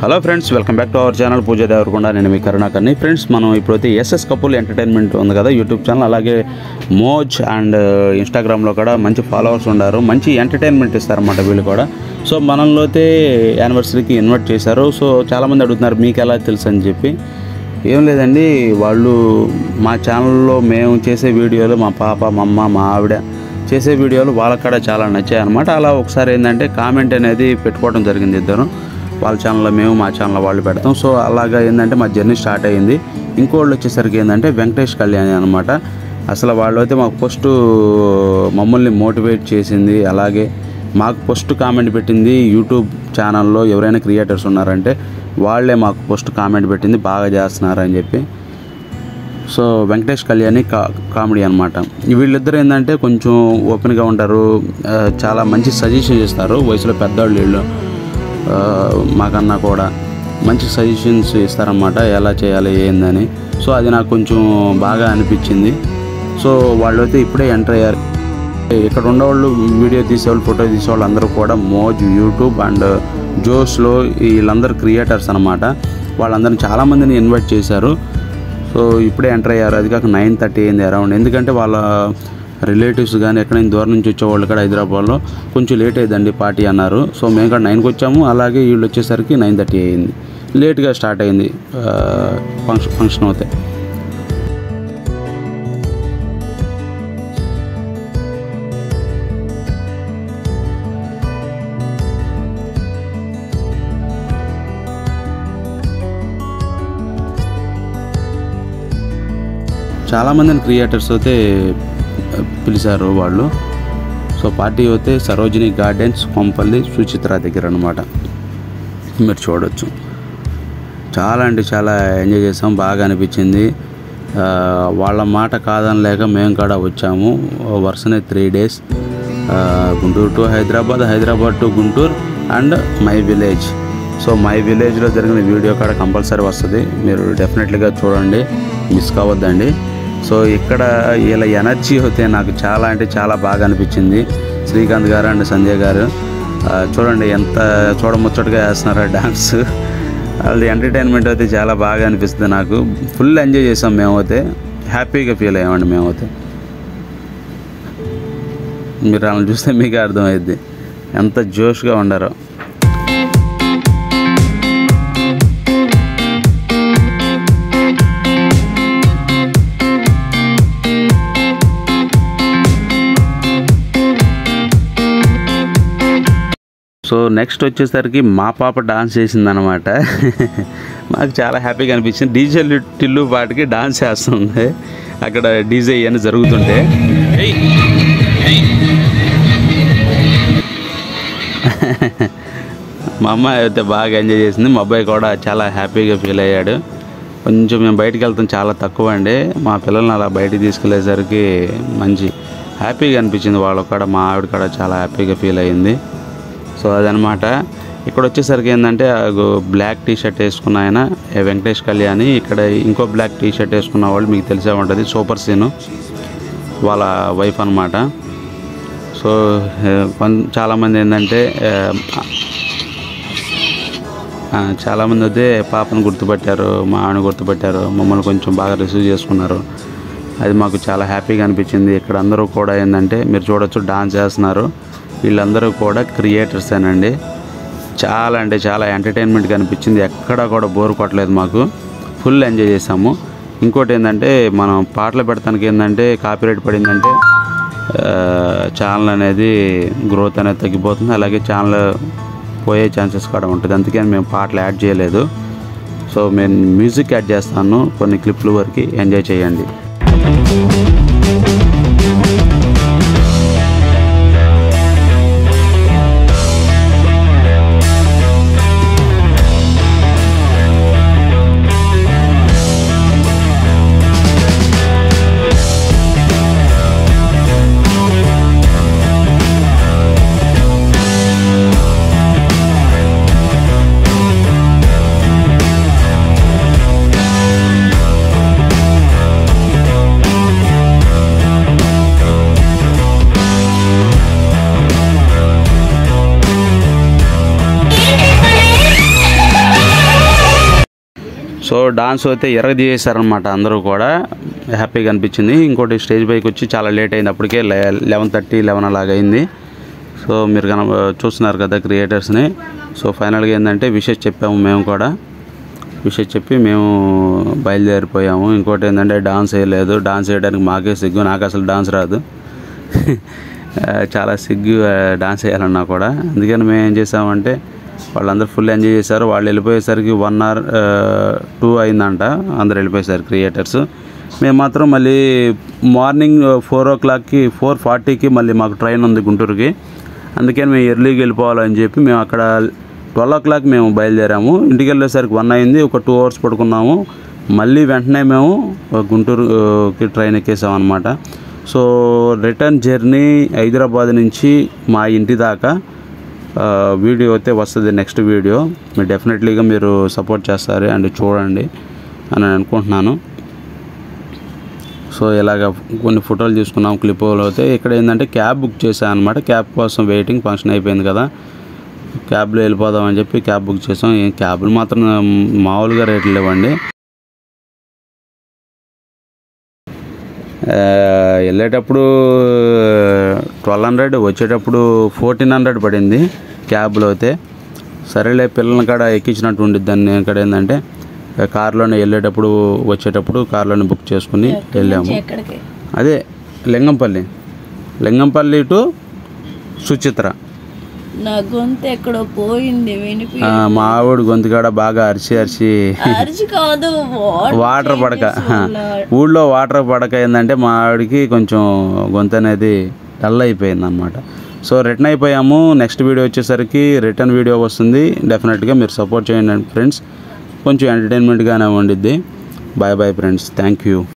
Hello friends, welcome back to our channel Pooja Devarakonda. నేను మీ కరుణాకర్ని. Friends, మనం ఇప్పుడైతే ఎస్ఎస్ కపుల్ ఎంటర్టైన్మెంట్ ఉంది కదా యూట్యూబ్ ఛానల్, అలాగే మోజ్ అండ్ ఇన్స్టాగ్రామ్లో కూడా మంచి ఫాలోవర్స్ ఉన్నారు. మంచి ఎంటర్టైన్మెంట్ ఇస్తారన్నమాట వీళ్ళు కూడా. సో మనల్ని అయితే యానివర్సరీకి ఇన్వైట్ చేశారు. సో చాలామంది అడుగుతున్నారు మీకు ఎలా తెలుసు అని చెప్పి. ఏం లేదండి, వాళ్ళు మా ఛానల్లో మేము చేసే వీడియోలు, మా పాప, మా అమ్మ, మా ఆవిడ చేసే వీడియోలు వాళ్ళకి కూడా చాలా నచ్చాయి అనమాట. అలా ఒకసారి ఏంటంటే కామెంట్ అనేది పెట్టుకోవడం జరిగింది ఇద్దరు. వాళ్ళ ఛానల్లో మేము, మా ఛానల్లో వాళ్ళు పెడతాం. సో అలాగా ఏంటంటే మా జర్నీ స్టార్ట్ అయ్యింది. ఇంకోళ్ళు వచ్చేసరికి ఏంటంటే వెంకటేష్ కళ్యాణి అనమాట. అసలు వాళ్ళు అయితే మాకు ఫస్ట్ మమ్మల్ని మోటివేట్ చేసింది, అలాగే మాకు ఫస్ట్ కామెంట్ పెట్టింది. యూట్యూబ్ ఛానల్లో ఎవరైనా క్రియేటర్స్ ఉన్నారంటే వాళ్ళే మాకు ఫస్ట్ కామెంట్ పెట్టింది, బాగా చేస్తున్నారు అని చెప్పి. సో వెంకటేష్ కళ్యాణి కామెడీ అనమాట. వీళ్ళిద్దరు ఏంటంటే కొంచెం ఓపెన్గా ఉంటారు, చాలా మంచి సజెషన్ ఇస్తారు. వయసులో పెద్దవాళ్ళు వీళ్ళు, మాకన్నా కూడా మంచి సజెషన్స్ ఇస్తారన్నమాట, ఎలా చేయాలి ఏందని. సో అది నాకు కొంచెం బాగా అనిపించింది. సో వాళ్ళు అయితే ఇప్పుడే ఎంటర్ అయ్యారు. ఇక్కడ ఉండేవాళ్ళు, వీడియో తీసేవాళ్ళు, ఫోటో తీసేవాళ్ళు అందరూ కూడా మోజ్, యూట్యూబ్ అండ్ జోస్లో వీళ్ళందరూ క్రియేటర్స్ అనమాట. వాళ్ళందరినీ చాలామందిని ఇన్వైట్ చేశారు. సో ఇప్పుడే ఎంటర్ అయ్యారు. అది కాక 9:30 అయింది అరౌండ్. ఎందుకంటే వాళ్ళ రిలేటివ్స్ కానీ ఎక్కడైనా దూరం నుంచి వచ్చేవాళ్ళు కూడా హైదరాబాద్లో కొంచెం లేట్ అయ్యిందండి పార్టీ అన్నారు. సో మేము కూడా 9కి వచ్చాము. అలాగే వీళ్ళు వచ్చేసరికి 9:30 అయింది. లేట్గా స్టార్ట్ అయింది ఫంక్షన్ అవుతే. చాలామందిని క్రియేటర్స్ అయితే పిలిచారు వాళ్ళు. సో పార్టీ అయితే సరోజిని గార్డెన్స్, కొంపల్లి, సుచిత్ర దగ్గర అనమాట. మీరు చూడవచ్చు. చాలా అంటే చాలా ఎంజాయ్ చేసాం, బాగా అనిపించింది. వాళ్ళ మాట కాదనలేక మేము కూడా వచ్చాము. వరుసనే 3 days, Guntur to Hyderabad, Hyderabad to Guntur and my village. So my విలేజ్లో జరిగిన వీడియో కూడా కంపల్సరీ వస్తుంది, మీరు డెఫినెట్లీగా చూడండి, మిస్ కావద్దండి. సో ఇక్కడ వీళ్ళ ఎనర్జీ అయితే నాకు చాలా అంటే చాలా బాగా అనిపించింది. శ్రీకాంత్ గారు అండ్ సంజయ్ గారు చూడండి ఎంత చూడముచ్చటగా వేస్తున్నారో డాన్స్. వాళ్ళది ఎంటర్టైన్మెంట్ అయితే చాలా బాగా అనిపిస్తుంది నాకు. ఫుల్ ఎంజాయ్ చేసాం మేమైతే, హ్యాపీగా ఫీల్ అయ్యామండి మేమైతే. మీరు వాళ్ళని చూస్తే మీకు అర్థమైద్ది ఎంత జోష్గా ఉండారో. సో నెక్స్ట్ వచ్చేసరికి మా పాప డాన్స్ చేసిందనమాట. నాకు చాలా హ్యాపీగా అనిపించింది. డీజే టిల్లు పాటికి డాన్స్ చేస్తుంది అక్కడ డీజే అని జరుగుతుంటే. మా అమ్మాయి అయితే బాగా ఎంజాయ్ చేసింది, మా అబ్బాయి కూడా చాలా హ్యాపీగా ఫీల్ అయ్యాడు. కొంచెం మేము బయటికి వెళ్తాం చాలా తక్కువ అండి. మా పిల్లల్ని అలా బయటికి తీసుకెళ్ళేసరికి మంచి హ్యాపీగా అనిపించింది. వాళ్ళు కూడా, మా ఆవిడ కూడా చాలా హ్యాపీగా ఫీల్ అయ్యింది. సో అదనమాట. ఇక్కడ వచ్చేసరికి ఏంటంటే బ్లాక్ టీషర్ట్ వేసుకున్న ఆయన వెంకటేష్ కళ్యాణి, ఇక్కడ ఇంకో బ్లాక్ టీషర్ట్ వేసుకున్న వాళ్ళు మీకు తెలిసే ఉంటుంది, సూపర్ సీను వాళ్ళ వైఫ్ అనమాట. సో చాలామంది ఏంటంటే చాలామంది అయితే పాపను గుర్తుపట్టారు, మా ఆవిడని గుర్తుపట్టారు, మమ్మల్ని కొంచెం బాగా రిసీవ్ చేసుకున్నారు. అది మాకు చాలా హ్యాపీగా అనిపించింది. ఇక్కడ అందరూ కూడా ఏంటంటే మీరు చూడొచ్చు డాన్స్ చేస్తున్నారు. వీళ్ళందరూ కూడా క్రియేటర్సేనండి. చాలా అంటే చాలా ఎంటర్టైన్మెంట్గా అనిపించింది. ఎక్కడా కూడా బోర్ కొట్టలేదు మాకు, ఫుల్ ఎంజాయ్ చేసాము. ఇంకోటి ఏంటంటే మనం పాటలు పెడతానికి ఏంటంటే కాపీరైట్ పడిందంటే ఛానల్ అనేది గ్రోత్ అనేది తగ్గిపోతుంది, అలాగే ఛానల్ పోయే ఛాన్సెస్ కూడా ఉంటుంది. అందుకని మేము పాటలు యాడ్ చేయలేదు. సో నేను మ్యూజిక్ యాడ్ చేస్తాను, కొన్ని క్లిప్ల వరకు ఎంజాయ్ చేయండి. సో డాన్స్ అయితే చేశారనమాట అందరూ కూడా, హ్యాపీగా అనిపించింది. ఇంకోటి స్టేజ్ పైకి వచ్చి చాలా లేట్ అయింది, అప్పటికే 11:30 అలాగ అయింది. సో మీరు చూస్తున్నారు కదా క్రియేటర్స్ని. సో ఫైనల్గా ఏంటంటే విషెస్ చెప్పాము, మేము కూడా విషెస్ చెప్పి మేము బయలుదేరిపోయాము. ఇంకోటి ఏంటంటే డాన్స్ వేయలేదు, డాన్స్ వేయడానికి మాకే సిగ్గు, నాకు అసలు డాన్స్ రాదు. చాలా సిగ్గు డాన్స్ వేయాలన్నా కూడా. అందుకని మేము ఏం చేసామంటే వాళ్ళందరూ ఫుల్ ఎంజాయ్ చేశారు. వాళ్ళు వెళ్ళిపోయేసరికి 1 hour 2 అయిందంట, అందరు వెళ్ళిపోయేసారు క్రియేటర్స్. మేము మాత్రం మళ్ళీ మార్నింగ్ 4 o'clockకి 4:40కి మళ్ళీ మాకు ట్రైన్ ఉంది గుంటూరుకి. అందుకని మేము ఎర్లీగా వెళ్ళిపోవాలని చెప్పి మేము అక్కడ 12 o'clock మేము బయలుదేరాము. ఇంటికి వెళ్ళేసరికి 1 అయింది. ఒక 2 hours పడుకున్నాము. మళ్ళీ వెంటనే మేము గుంటూరుకి ట్రైన్ ఎక్కేసాం అనమాట. సో రిటర్న్ జర్నీ హైదరాబాద్ నుంచి మా ఇంటి దాకా వీడియో అయితే వస్తుంది, నెక్స్ట్ వీడియో. మీరు డెఫినెట్లీగా మీరు సపోర్ట్ చేస్తారు అండ్ చూడండి అని అనుకుంటున్నాను. సో ఇలాగ కొన్ని ఫోటోలు తీసుకున్నాం, క్లిప్లో అయితే. ఇక్కడ ఏంటంటే క్యాబ్ బుక్ చేశాను అనమాట. క్యాబ్ కోసం వెయిటింగ్, ఫంక్షన్ అయిపోయింది కదా, క్యాబ్లో వెళ్ళిపోదామని చెప్పి క్యాబ్ బుక్ చేసాం. క్యాబ్లు మాత్రం మామూలుగా రేట్లు లేవండి. వెళ్ళేటప్పుడు 1200, వచ్చేటప్పుడు 1400 పడింది క్యాబ్లో అయితే. సరేలే పిల్లల్ని కాడ ఎక్కించినట్టు ఉండిద్ది. దాన్ని ఇక్కడ ఏంటంటే కార్లోనే వెళ్ళేటప్పుడు వచ్చేటప్పుడు కార్లోనే బుక్ చేసుకుని వెళ్ళాము. అదే లింగంపల్లి టు సుచిత్ర. నా గొంతు ఎక్కడో పోయింది, మా ఆవిడ గొంతు కాడ బాగా అరిచి కాదు, వాటర్ పడక, ఊళ్ళో వాటర్ పడక ఏంటంటే మా ఆవిడకి కొంచెం గొంతు అనేది డల్ అయిపోయింది అనమాట. సో రిటర్న్ అయిపోయాము. నెక్స్ట్ వీడియో వచ్చేసరికి రిటర్న్ వీడియో వస్తుంది. డెఫినెట్గా మీరు సపోర్ట్ చేయండి ఫ్రెండ్స్, కొంచెం ఎంటర్టైన్మెంట్గానే ఉండిద్ది. Bye friends, thank you.